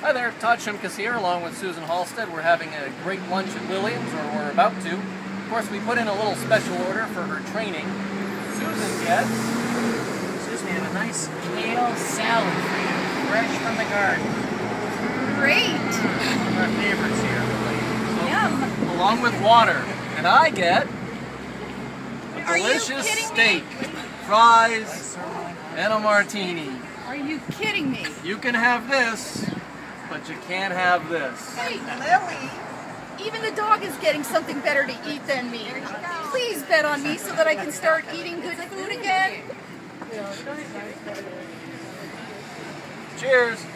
Hi there, Todd Shimkus here, along with Susan Halstead. We're having a great lunch at Williams, or we're about to. Of course, we put in a little special order for her training. Susan gets... Susan, we have a nice kale salad for you, fresh from the garden. Great! One of our favorites here. Yum! Along with water. And I get a Are you delicious kidding steak, me? fries, and a martini. Are you kidding me? You can have this, but you can't have this. Hey, Lily! Even the dog is getting something better to eat than me. Please bet on me so that I can start eating good food again. Cheers!